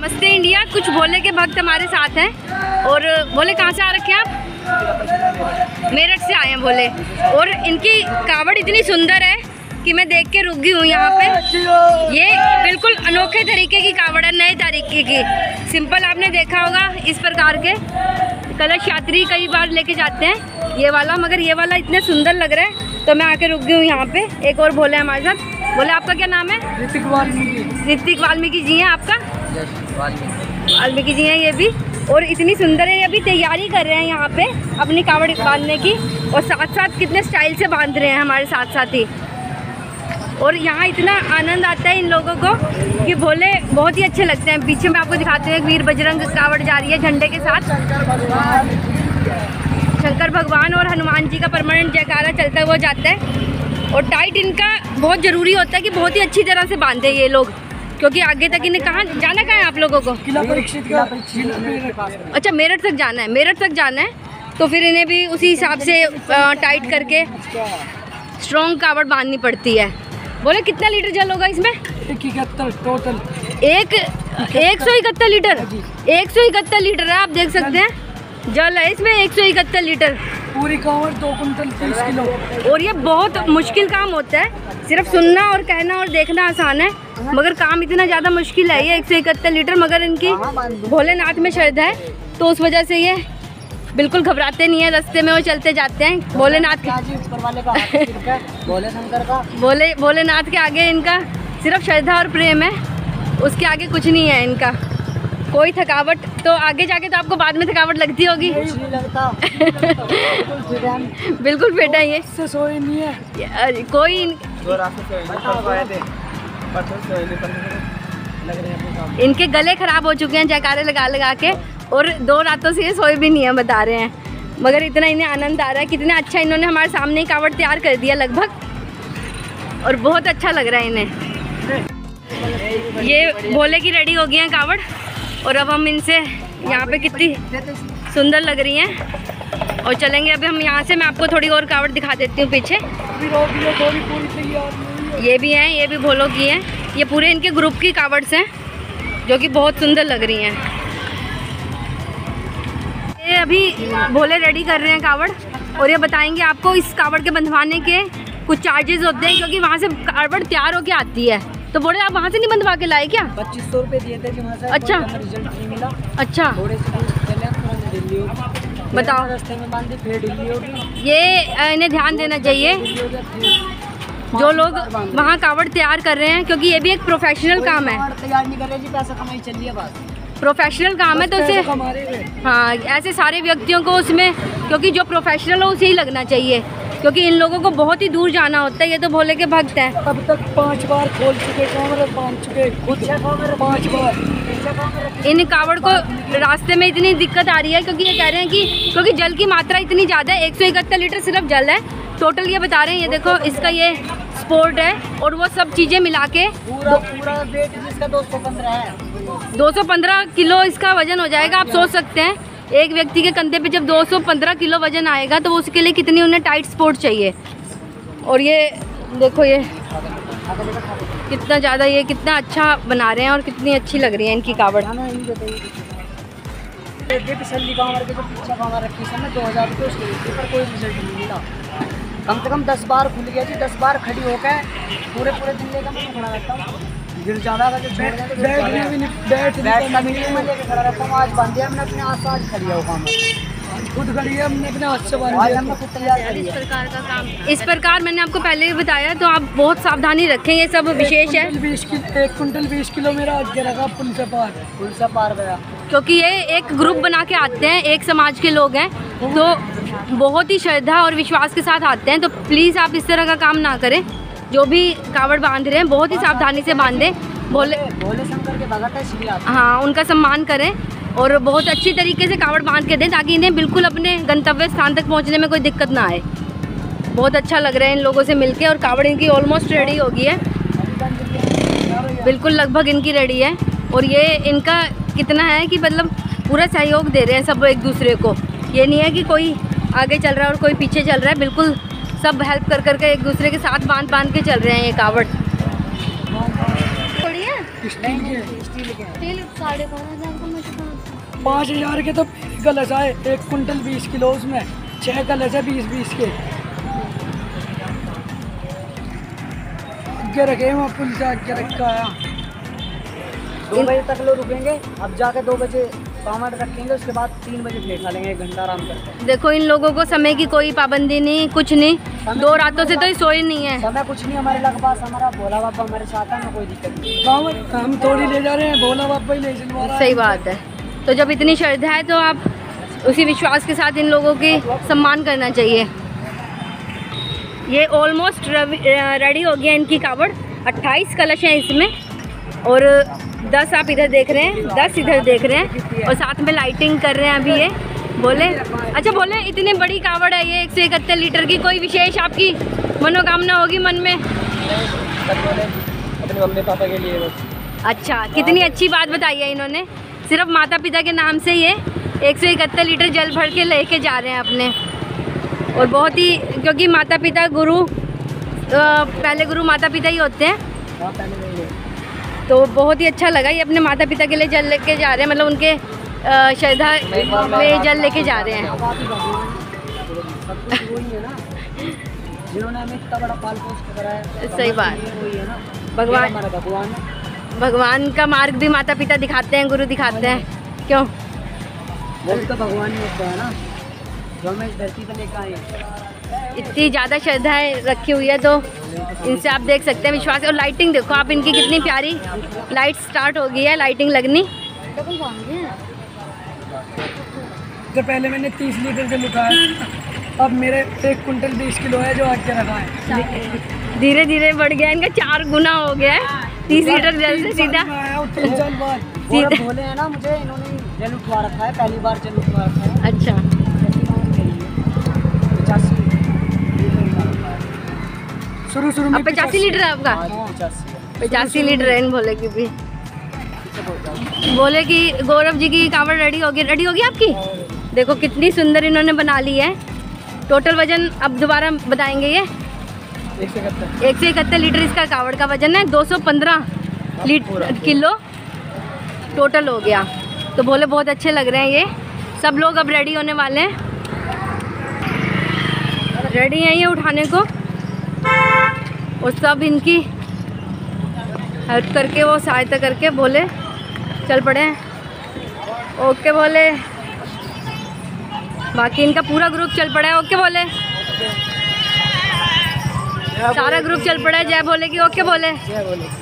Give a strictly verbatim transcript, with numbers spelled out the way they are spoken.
नमस्ते इंडिया। कुछ भोले के भक्त हमारे साथ हैं। और भोले कहाँ से आ रखे हैं आप? मेरठ से आए हैं भोले। और इनकी कावड़ इतनी सुंदर है कि मैं देख के रुक गई हूँ यहाँ पे। ये बिल्कुल अनोखे तरीके की कावड़ है, नए तरीके की। सिंपल आपने देखा होगा इस प्रकार के कलश यात्री कई बार लेके जाते हैं ये वाला, मगर ये वाला इतने सुंदर लग रहा है तो मैं आके रुक गई हूँ यहाँ पे। एक और भोले हमारे साथ। बोले आपका क्या नाम है? ऋतिक वाल्मीकि। ऋतिक वाल्मीकि जी हैं आपका? वाल्मीकि जी हैं ये भी। और इतनी सुंदर है, ये अभी तैयारी कर रहे हैं यहाँ पे अपनी कावड़ बांधने की। और साथ साथ कितने स्टाइल से बांध रहे हैं हमारे साथ साथ ही। और यहाँ इतना आनंद आता है इन लोगों को कि भोले बहुत ही अच्छे लगते हैं। पीछे मैं आपको दिखाते हैं, वीर बजरंग कावड़ जा रही है झंडे के साथ। शंकर भगवान और हनुमान जी का परमानेंट जयकारा चलता है वो जाता है। और टाइट इनका बहुत ज़रूरी होता है कि बहुत ही अच्छी तरह से बांधे ये लोग, क्योंकि आगे तक इन्हें कहाँ जाना कहाँ है आप लोगों को? किला परीक्षित का। अच्छा, मेरठ तक जाना है। मेरठ तक जाना है तो फिर इन्हें भी उसी हिसाब से टाइट करके स्ट्रॉन्ग कावड़ बांधनी पड़ती है। बोले कितना लीटर जल होगा इसमें? इकहत्तर टोटल। एक एक सौ इकहत्तर लीटर एक सौ इकहत्तर लीटर है, आप देख सकते हैं जल है इसमें एक सौ इकहत्तर लीटर। पूरी कावड़ दो कुंटल तीस किलो। और ये बहुत मुश्किल काम होता है। सिर्फ सुनना और कहना और देखना आसान है, मगर काम इतना ज़्यादा मुश्किल है ये एक सौ इकहत्तर लीटर। मगर इनकी भोलेनाथ में श्रद्धा है तो उस वजह से ये बिल्कुल घबराते नहीं है, रास्ते में वो चलते जाते हैं। भोलेनाथ के भोले शंकर का भोले भोलेनाथ के आगे इनका सिर्फ श्रद्धा और प्रेम है, उसके आगे कुछ नहीं है इनका कोई थकावट। तो आगे जाके तो आपको बाद में थकावट लगती होगी। नहीं लगता। बिल्कुल फिट है ये। इससे सोए नहीं है कोई। इनके गले खराब हो चुके हैं जयकारे लगा लगा के, और दो रातों से ये सोए भी नहीं है बता रहे हैं। मगर इतना इन्हें आनंद आ रहा है, कितना अच्छा इन्होंने हमारे सामने ही कावड़ तैयार कर दिया लगभग, और बहुत अच्छा लग रहा है इन्हें। ये भोले की रेडी हो गई हैं कावड़, और अब हम इनसे यहाँ पे कितनी सुंदर लग रही हैं और चलेंगे अभी हम यहाँ से। मैं आपको थोड़ी और कावड़ दिखा देती हूँ पीछे। ये भी हैं, ये भी भोलों की हैं। ये पूरे इनके ग्रुप की कावड़्स हैं जो कि बहुत सुंदर लग रही हैं। ये अभी भोले रेडी कर रहे हैं कावड़, और ये बताएंगे आपको इस कावड़ के बंधवाने के कुछ चार्जेस होते हैं, क्योंकि वहाँ से कावड़ तैयार होके आती है। तो बोले आप वहाँ से नहीं बंधवा के लाए क्या? पच्चीस सौ रुपये दिए थे वहाँ से। अच्छा रिजल्ट नहीं मिला। अच्छा थोड़े से दिल्ली बताओ। रास्ते में बांधी फिर दिल्ली होगी। ये इन्हें ध्यान देना चाहिए जो लोग वहाँ कावड़ तैयार कर रहे हैं, क्योंकि ये भी एक प्रोफेशनल काम है। तैयार नहीं कर रहे जी, पैसा कमाई चल रही है बस। प्रोफेशनल काम है तो उसे, हाँ, ऐसे सारे व्यक्तियों को उसमें, क्योंकि जो प्रोफेशनल हो उसे ही लगना चाहिए, क्योंकि इन लोगों को बहुत ही दूर जाना होता है। ये तो भोले के भक्त हैं। अब तक पांच बार खोल चुके कैमरे, पांच चुके खुद पांच बार। इन कावड़ को रास्ते में इतनी दिक्कत आ रही है, क्योंकि ये कह रहे हैं कि क्योंकि जल की मात्रा इतनी ज़्यादा है। एक सौ इकहत्तर लीटर सिर्फ जल है टोटल, ये बता रहे हैं। ये देखो इसका ये स्पोर्ट है, और वो सब चीज़ें मिला के पूरा पूरा वेट जिसका दो सौ पंद्रह है। दो सौ पंद्रह किलो इसका वजन हो जाएगा। आप सोच सकते हैं एक व्यक्ति के कंधे पे जब दो सौ पंद्रह किलो वजन आएगा तो उसके लिए कितनी उन्हें टाइट स्पोर्ट चाहिए। और ये देखो ये कितना ज़्यादा, ये कितना अच्छा बना रहे हैं और कितनी अच्छी लग रही है इनकी कावड़। पिछली कांवड़ के जो पीछे कांवड़ रखी है दो हज़ार रुपये, उसके पर कोई रिजल्ट नहीं मिला। कम से कम दस बार खुल गया जी, दस बार खड़ी होकर पूरे पूरे दिन लेकर मैं खड़ा रहता हूँ। गिर ज़्यादा अगर जो छोड़ दें तो बैठ बैठ का मीटिंग में लेकर खड़ा रहता हूँ। आज बांध दिया हमने अपने हाथ से, आज खड़ी है वो काम खुद खड़ी है हमने अपने हाथ से बांध दिया। हमने खुद तैयार करी है। इस प्रकार का काम, इस प्रकार मैंने आपको पहले भी बताया, तो आप बहुत सावधानी रखें। ये सब विशेष है। बीस किलो एक कुंटल बीस किलो मेरा आज गिरा था पुल से पार, पुल से पार गया। क्योंकि ये एक ग्रुप बना के आते हैं, एक समाज के लोग हैं, तो बहुत ही श्रद्धा और विश्वास के साथ आते हैं। तो प्लीज़ आप इस तरह का काम ना करें। जो भी कावड़ बांध रहे हैं बहुत ही सावधानी से बांधें। भोले भोले शंकर के भगत है इसलिए, हाँ, उनका सम्मान करें और बहुत अच्छी तरीके से कावड़ बांध के दें, ताकि इन्हें बिल्कुल अपने गंतव्य स्थान तक पहुंचने में कोई दिक्कत ना आए। बहुत अच्छा लग रहा है इन लोगों से मिलके। और कावड़ इनकी ऑलमोस्ट रेडी हो गई है, बिल्कुल लगभग इनकी रेडी है। और ये इनका कितना है कि मतलब पूरा सहयोग दे रहे हैं सब एक दूसरे को। ये नहीं है कि कोई आगे चल रहा है और कोई पीछे चल रहा है, बिल्कुल सब हेल्प कर करके एक दूसरे के साथ बांध बांध के चल रहे हैं ये कावड़। स्टील के स्टील के हैं। तेल साढ़े पाँच हज़ार का मुझे पाँच हजार के तो कलश आए, एक कुंटल बीस किलो, उसमें छह कलश है बीस बीस के के रखे वहाँ पुल से आके रखा है। दो बजे तक लोग रुकेंगे, अब जाके दो बजे कांवड़ रखेंगे, उसके बाद तीन बजे प्लेट खा लेंगे, एक घंटा आराम करके। देखो इन लोगों को समय की कोई पाबंदी नहीं, कुछ नहीं, दो रातों से तो ये सोए नहीं है। समय कुछ नहीं हमारे लग पास, हमारा भोला बाबा हमारे साथ है, हमें कोई दिक्कत नहीं। कांवड़ हम थोड़ी ले जा रहे हैं, भोला बाबा ही ले चलवा रहा है। सही बात है। तो जब इतनी श्रद्धा है तो आप उसी विश्वास के साथ इन लोगों की सम्मान करना चाहिए। ये ऑलमोस्ट रेडी हो गया इनकी कावड़। अट्ठाईस कलश हैं इसमें और दस आप इधर देख रहे हैं, दस इधर देख रहे हैं और साथ में लाइटिंग कर रहे हैं अभी ये। बोले अच्छा बोले इतनी बड़ी कावड़ है ये एक सौ इकहत्तर लीटर की, कोई विशेष आपकी मनोकामना होगी मन में? अपने मम्मी पापा के लिए बस। अच्छा, कितनी अच्छी बात बताई है इन्होंने। सिर्फ माता पिता के नाम से ये एक सौ इकहत्तर लीटर जल भर के लेके जा रहे हैं अपने। और बहुत ही, क्योंकि माता पिता गुरु, पहले गुरु माता पिता ही होते हैं, हाँ, पहले वही है। तो बहुत ही अच्छा लगा। ये अपने माता पिता के लिए जल लेके जा रहे हैं, मतलब उनके अ, श्रद्धा में जल लेके जा रहे हैं। सब कुछ वही है ना, जिन्होंने हमें इतना बड़ा पाल पोस कराया। सही बात। वही है ना, भगवान हमारा भगवान है। भगवान का मार्ग भी माता पिता दिखाते हैं, गुरु दिखाते हैं, क्यों? वो भी तो भगवान ही होता है ना, जो हमें इस धरती पर लेकर आए हैं। इतनी ज़्यादा श्रद्धाएँ रखी हुई है तो इनसे आप देख सकते हैं विश्वास। और लाइटिंग देखो आप इनकी, कितनी प्यारी लाइट स्टार्ट हो गई है, लाइटिंग लगनी। तो पहले मैंने तीस लीटर से लिखा है, अब मेरे एक कुंटल बीस किलो है जो आके रखा है। धीरे धीरे बढ़ गया, इनका चार गुना हो गया है। तीस लीटर जल से सीधा तीन साल बाद गौरव बोले हैं ना मुझे, इन्होंने जल उठवा रखा है, पहली बार जल उठवा रखा है। अच्छा, पचासी शुरू शुरू में अब पचासी लीटर है आपका? पचासी पचासी लीटर है इन भोले की भी। बोले कि गौरव जी की कावड़ रेडी होगी, रेडी होगी आपकी। देखो कितनी सुंदर इन्होंने बना ली है। टोटल वजन अब दोबारा बताएंगे ये एक सौ इकहत्तर एक सौ इकहत्तर लीटर इसका कावड़ का वजन है। दो सौ पंद्रह लीटर किलो टोटल हो गया। तो बोले बहुत अच्छे लग रहे हैं ये। सब लोग अब रेडी होने वाले हैं, रेडी हैं ये उठाने को। और सब इनकी हेल्प करके, वो सहायता करके बोले चल पड़े हैं। ओके बोले, बाकी इनका पूरा ग्रुप चल पड़ा है। ओके बोले, सारा ग्रुप चल पड़ा है। जय बोले कि ओके बोले। जय बोले।